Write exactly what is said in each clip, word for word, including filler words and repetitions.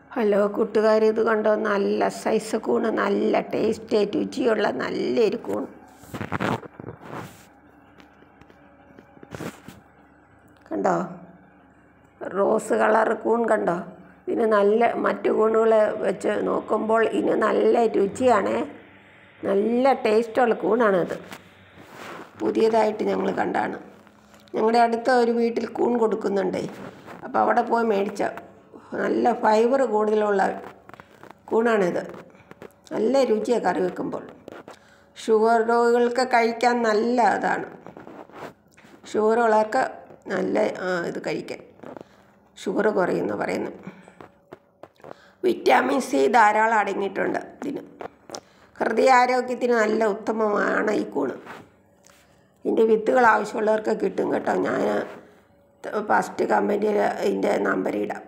Hello കൂട്ടുകാർ, ഇത് കണ്ടോ? നല്ല സൈസ് കൂണ്, നല്ല ടേസ്റ്റ് രുചിയുള്ള നല്ലൊരു കൂൺ. കണ്ടോ? റോസ് കളർ കൂൺ കണ്ടോ? ഇതിന് നല്ല മറ്റു കൂണുകളെ വെച്ച് നോക്കുമ്പോൾ ഇതിന് നല്ല രുചിയാണ്, നല്ല ടേസ്റ്റുള്ള കൂണാണിത്. പുതിയതായിട്ട് ഞങ്ങൾ കണ്ടാണ്. ഞങ്ങളുടെ അടുത്ത ഒരു വീട്ടിൽ കൂൺ കൊടുക്കുന്നുണ്ടേ, അപ്പോൾ അവിടെ പോയി മേടിച്ച നല്ല ഫൈബർ കൂടുതലുള്ള കൂണാണിത്. നല്ല രുചിയാണ് കറി വെക്കുമ്പോൾ. ഷുഗർ രോഗികൾക്ക് കഴിക്കാൻ നല്ല ഇതാണ്. ഷുഗറുള്ളവർക്ക് നല്ല ഇത് കഴിക്കാൻ, ഷുഗർ കുറയുമെന്ന് പറയുന്നു. വിറ്റാമിൻ സി ധാരാളം അടങ്ങിയിട്ടുണ്ട് ഇതിന്. ഹൃദയാരോഗ്യത്തിന് നല്ല ഉത്തമമാണ് ഈ കൂണ്. ഇതിൻ്റെ വിത്തുകൾ ആവശ്യമുള്ളവർക്ക് കിട്ടും കേട്ടോ. ഞാൻ ഫസ്റ്റ് കമൻറ്റിൽ ഇതിൻ്റെ നമ്പർ ഇടാം.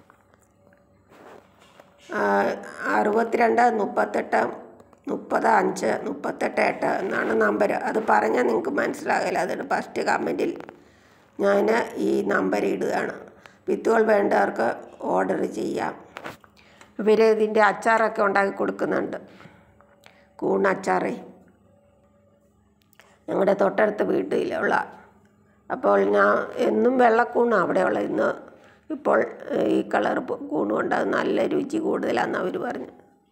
അറുപത്തിരണ്ട് മുപ്പത്തെട്ട് മുപ്പത് അഞ്ച് മുപ്പത്തെട്ട് എട്ട് എന്നാണ് നമ്പർ. അത് പറഞ്ഞാൽ നിങ്ങൾക്ക് മനസ്സിലാകില്ല. അതിന് ഫസ്റ്റ് കമൻറ്റിൽ ഞാൻ ഈ നമ്പർ ഇടുകയാണ്. വിത്തുകൾ വേണ്ടവർക്ക് ഓർഡർ ചെയ്യാം. ഇവർ ഇതിൻ്റെ അച്ചാറൊക്കെ ഉണ്ടാക്കി കൊടുക്കുന്നുണ്ട്, കൂൺ അച്ചാറേ. ഞങ്ങളുടെ തൊട്ടടുത്ത വീട്ടിലുള്ള. അപ്പോൾ ഞാൻ എന്നും വെള്ളക്കൂണാണ് അവിടെയുള്ള. ഇന്ന് ഇപ്പോൾ ഈ കളർ കൂണും ഉണ്ട്. നല്ല രുചി കൂടുതലാണെന്ന് അവർ പറഞ്ഞു.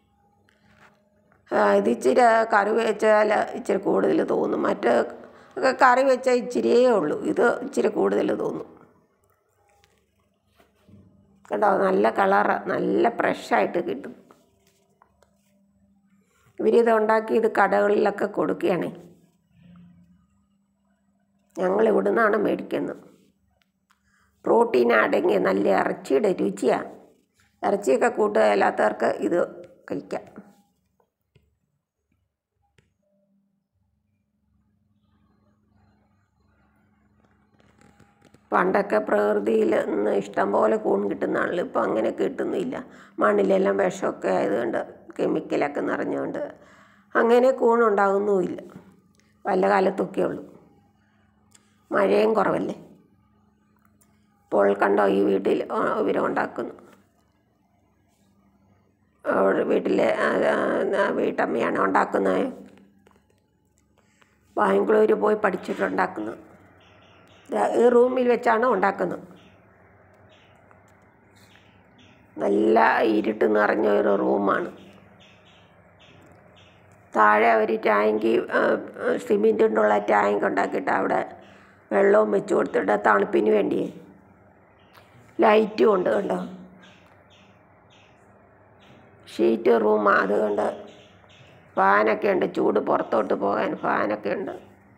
ഇത് ഇച്ചിരി കറി വെച്ചാൽ ഇച്ചിരി കൂടുതൽ തോന്നും. മറ്റ് കറി വെച്ചാൽ ഇച്ചിരിയേ ഉള്ളൂ, ഇത് ഇച്ചിരി കൂടുതൽ തോന്നും. കേട്ടോ? നല്ല കളറ്, നല്ല ഫ്രഷായിട്ട് കിട്ടും. ഇവരിത് ഉണ്ടാക്കി ഇത് കടകളിലൊക്കെ കൊടുക്കുകയാണേ. ഞങ്ങൾ ഇവിടെ നിന്നാണ് മേടിക്കുന്നത്. പ്രോട്ടീൻ അടങ്ങിയ നല്ല ഇറച്ചിയുടെ രുചിയാണ്. ഇറച്ചിയൊക്കെ കൂട്ടുകയില്ലാത്തവർക്ക് ഇത് കഴിക്കാം. പണ്ടൊക്കെ പ്രകൃതിയിൽ നിന്ന് ഇഷ്ടംപോലെ കൂൺ കിട്ടുന്നതാണല്ലോ. ഇപ്പോൾ അങ്ങനെ കിട്ടുന്നില്ല. മണ്ണിലെല്ലാം വിഷമൊക്കെ ആയതുകൊണ്ട്, കെമിക്കലൊക്കെ നിറഞ്ഞുകൊണ്ട് അങ്ങനെ കൂണുണ്ടാകുന്നുമില്ല. വല്ല കാലത്തൊക്കെ ഉള്ളൂ. മഴയും കുറവല്ലേ. ഇപ്പോൾ കണ്ടോ, ഈ വീട്ടിൽ ഇവർ ഉണ്ടാക്കുന്നു. വീട്ടിലെ വീട്ടമ്മയാണ് ഉണ്ടാക്കുന്നത്. ബാംഗ്ലൂർ പോയി പഠിച്ചിട്ടുണ്ടാക്കുന്നത്. ഈ റൂമിൽ വെച്ചാണ് ഉണ്ടാക്കുന്നത്. നല്ല ഇരുട്ട് നിറഞ്ഞ ഒരു റൂമാണ്. താഴെ ഒരു ടാങ്ക്, സിമെൻ്റ് കൊണ്ടുള്ള ടാങ്ക് ഉണ്ടാക്കിയിട്ട് അവിടെ വെള്ളവും വെച്ച് കൊടുത്തിട്ട് തണുപ്പിന് വേണ്ടി. ലൈറ്റും ഉണ്ട് കണ്ടോ. ഷീറ്റ് റൂമാണ്, അതുകൊണ്ട് ഫാനൊക്കെ ഉണ്ട്. ചൂട് പുറത്തോട്ട് പോകാൻ ഫാനൊക്കെ ഉണ്ട്.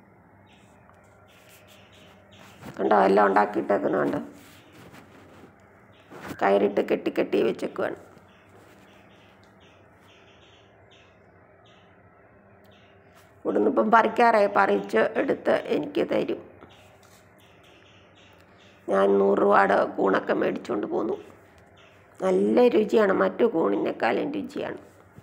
കണ്ടോ? എല്ലാം ഉണ്ടാക്കിയിട്ടേക്കുന്നുണ്ട്. കയറിട്ട് കെട്ടി കെട്ടി വെച്ചേക്കുവാണ്. ഇവിടുന്ന് ഇപ്പം പറിക്കാറായി. പറിച്ച് എടുത്ത് എനിക്ക് തരും. ഞാൻ നൂറ് രൂപയുടെ കൂണൊക്കെ മേടിച്ചുകൊണ്ട് പോന്നു. നല്ല രുചിയാണ്, മറ്റു കൂണിനേക്കാളും രുചിയാണ്.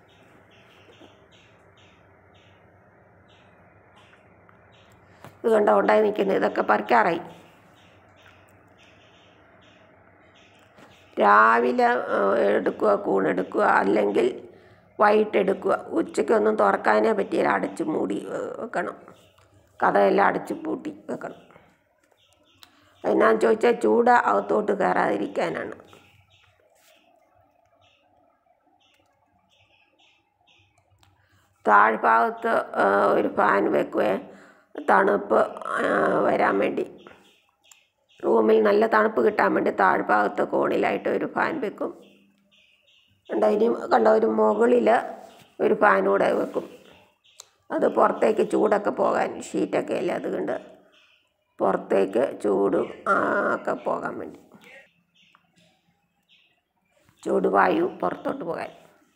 ഇത് കണ്ടോ ഉണ്ടായി നിൽക്കുന്നത്. ഇതൊക്കെ പറിക്കാറായി. രാവിലെ എടുക്കുക, കൂണെടുക്കുക, അല്ലെങ്കിൽ വൈകിട്ടെടുക്കുക. ഉച്ചയ്ക്കൊന്നും തുറക്കാനേ പറ്റിയില്ല. അടച്ച് മൂടി വെക്കണം. കഥയെല്ലാം അടച്ച് പൂട്ടി വെക്കണം. എന്നാന്ന് ചോദിച്ചാൽ ചൂട് അകത്തോട്ട് കയറാതിരിക്കാനാണ്. താഴ്ഭാഗത്ത് ഒരു ഫാൻ വെക്കുവേ, തണുപ്പ് വരാൻ വേണ്ടി. റൂമിൽ നല്ല തണുപ്പ് കിട്ടാൻ വേണ്ടി താഴ്ഭാഗത്ത് കോണിലായിട്ട് ഒരു ഫാൻ വെക്കും. കണ്ടോ? ഇനി കണ്ടോ, ഒരു മുകളിൽ ഒരു ഫാനൂടെ വെക്കും. അത് പുറത്തേക്ക് ചൂടൊക്കെ പോകാൻ. ഷീറ്റൊക്കെ അല്ലേ, അതുകൊണ്ട് പുറത്തേക്ക് ചൂട് ഒക്കെ പോകാൻ വേണ്ടി, ചൂട് വായു പുറത്തോട്ട് പോകാൻ.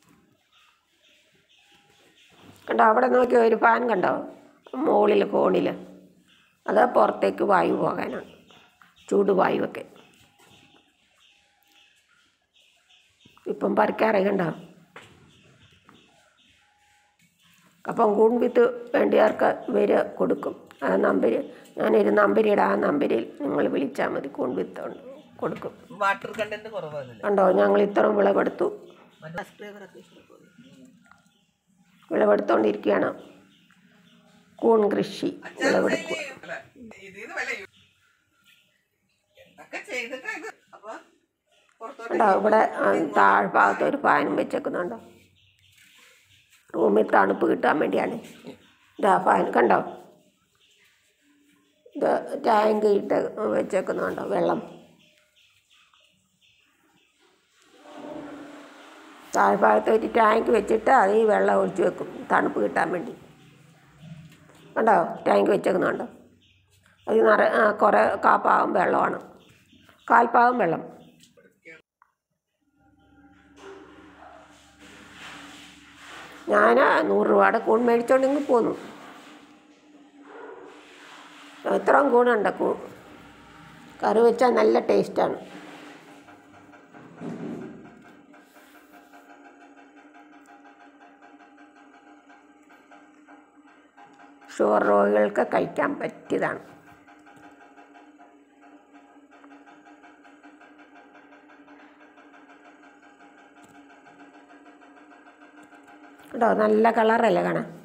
കണ്ടോ? അവിടെ നോക്കി ഒരു ഫാൻ കണ്ടോ, മുകളിൽ കോണിൽ. അത് പുറത്തേക്ക് വായു പോകാനാണ്, ചൂട് വായുവൊക്കെ. ഇപ്പം പറിക്കാറായി കണ്ടോ. അപ്പം കൂൺ വിത്ത് വേണ്ടിയവർക്ക് ഇവർ കൊടുക്കും. ആ നമ്പർ ഞാനൊരു നമ്പർ ഇടാം. ആ നമ്പരിൽ നിങ്ങൾ വിളിച്ചാൽ മതി. കൂൺ വിത്ത് കൊടുക്കും. വാട്ടർ കണ്ടന്റ് കുറവാണ്. കണ്ടോ, ഞങ്ങൾ ഇത്രയും വിളവെടുത്തു. വിളവെടുത്തോണ്ടിരിക്കുകയാണ്. കൂൺ കൃഷി വിളവെടുക്കുക. കണ്ടോ, ഇവിടെ താഴ്ഭാഗത്ത് ഒരു ഫാനും വെച്ചേക്കുന്നുണ്ടോ. റൂമിൽ തണുപ്പ് കിട്ടാൻ വേണ്ടിയാണ് ഇതാ ഫാൻ. കണ്ടോ, ഇത് ടാങ്ക് ഇട്ട് വെച്ചേക്കുന്നുണ്ടോ വെള്ളം. താഴ്ഭാഗത്ത് ഒരു ടാങ്ക് വെച്ചിട്ട് അത് ഈ വെള്ളം ഒഴിച്ച് വെക്കും തണുപ്പ് കിട്ടാൻ വേണ്ടി. കണ്ടോ, ടാങ്ക് വെച്ചേക്കുന്നുണ്ടോ. അത് നിറ കുറേ കാപ്പാകം വെള്ളമാണ്, കാൽപ്പാകം വെള്ളം. ഞാൻ നൂറ് രൂപയുടെ കൂൺ മേടിച്ചോണ്ടെങ്കിൽ പോന്നു. ഇത്രയും കൂണുണ്ട്. കൂ കറി വെച്ചാൽ നല്ല ടേസ്റ്റാണ്. ഷുഗർ രോഗികൾക്ക് കഴിക്കാൻ പറ്റിയതാണ്. കേട്ടോ, നല്ല കളറല്ലേ കാണാൻ.